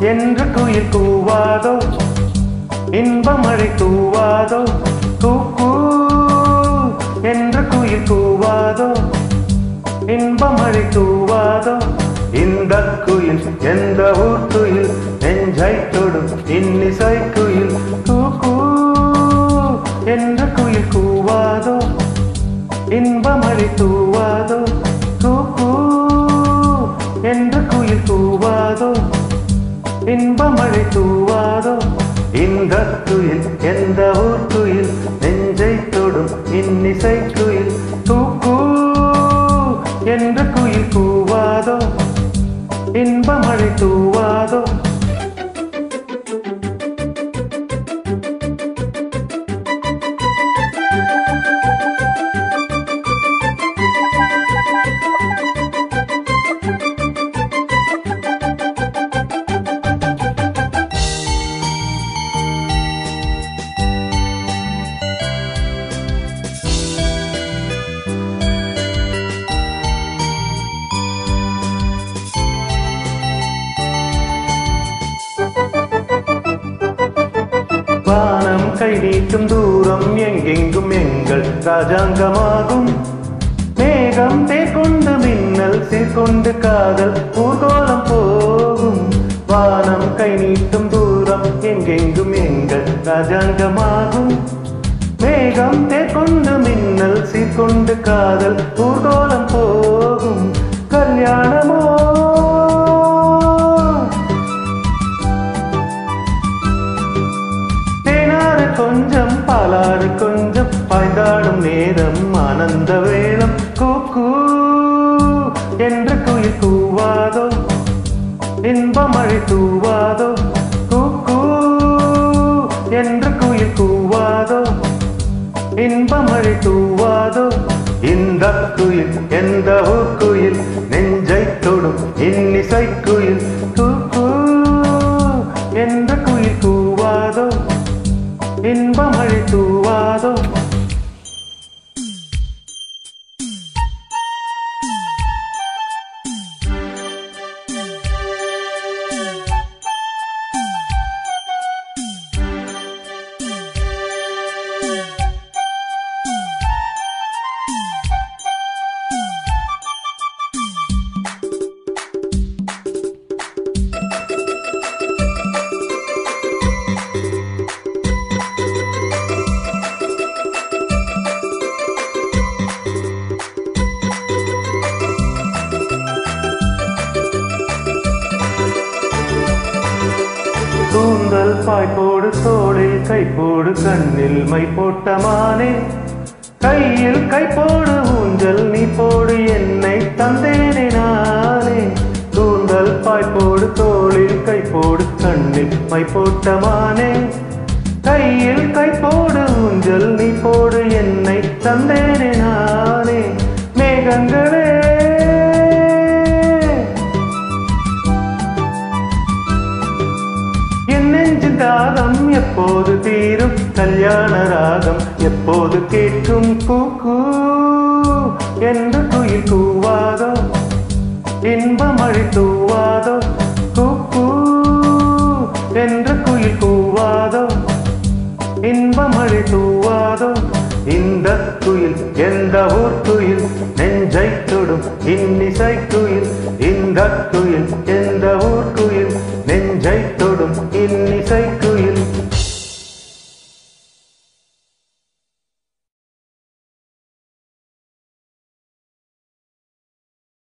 என்று குயில் கூவாதோ இன்பமழை தூவாதோ கூக்கூ என்று குயில் கூவாதோ இன்பமழை தூவாதோ இந்த குயில் எந்த ஊர் குயில் நெஞ்சை தொடும் இன்னிசை குயில் கூக்கூ என்று குயில் கூவாதோ இன்பமழை தூவாதோ கூக்கூ என்று குயில் கூவாதோ இன்பமழை தூவாதோ இந்த குயில் எந்த ஊர் குயில் நெஞ்சை தொடும் இன்னிசை குயில் கூக்கூ என்று குயில் கூவாதோ இன்பமழை தூவாதோ வானம் கை நீட்டும் தூரம் எங்கெங்கும் எங்கள் ராஜாங்கமாகும் மேகம் தேர்கொண்டு மின்னல் சீர்கொண்டு காதல் ஊர்கோலம் போகும் வானம் கை நீட்டும் தூரம் எங்கெங்கும் எங்கள் ராஜாங்கமாகும் மேகம் தேர்கொண்டு மின்னல் சீர்கொண்டு காதல் ஊர்கோலம் போகும் கல்யாணமோ கொஞ்சம் பாலாறு கொஞ்சம் பாய்ந்தாடும் நேரம் ஆனந்த வேளம் கூக்கூ என்று குயில் கூவாதோ இன்பமழை தூவாதோ கூக்கூ என்று குயில் கூவாதோ இன்பமழை தூவாதோ இந்த குயில் எந்த ஊர் குயில் நெஞ்சை தொடும் இன்னிசை குயில் கூக்கூ என்று குயில் கூவாதோ இன்பமழை தூவாதோ கூந்தல் பாய்போடு தோளில் கைப்போடு கண்ணில் மை போட்ட மானே கையில் கைப்போடு ஊஞ்சல் நீ போடு என்னை தந்தேனே நானே கூந்தல் பாய்போடு தோளில் கைப்போடு கண்ணில் மை போட்ட மானே கையில் கைப்போடு ஊஞ்சல் நீ போடு என்னை தந்தேனே நானே மேகங்களே தாகம் எப்போது தீரும் கல்யாண ராகம் எப்போது கேட்கும் கூக்கூ என்று குயில் கூவாதோ இன்பமழை தூவாதோ கூக்கூ என்று குயில் கூவாதோ இன்பமழை தூவாதோ இந்த குயில் எந்த ஊர் குயில் நெஞ்சை தொடும் இன்னிசை குயில் இந்த குயில் எந்த ஊர் குயில் நெஞ்சை தொடும் இன்னிசை குயில்